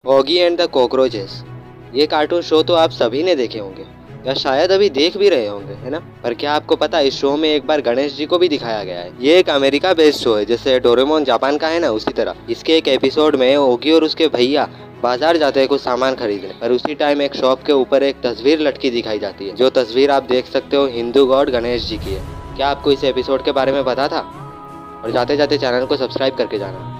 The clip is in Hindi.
Oggy and the cockroaches. ये कार्टून शो तो आप सभी ने देखे होंगे या शायद अभी देख भी रहे होंगे, है ना। पर क्या आपको पता है इस शो में एक बार गणेश जी को भी दिखाया गया है। ये एक अमेरिका बेस्ड शो है, जैसे डोरेमोन जापान का है ना, उसी तरह। इसके एक एपिसोड में ओगी और उसके भैया बाजार जाते हैं कुछ सामान खरीदने, पर उसी टाइम एक शॉप के ऊपर एक तस्वीर लटकी दिखाई जाती है। जो तस्वीर आप देख सकते हो हिंदू गॉड गणेश जी की है। क्या आपको इस एपिसोड के बारे में पता था? और जाते जाते चैनल को सब्सक्राइब करके जाना।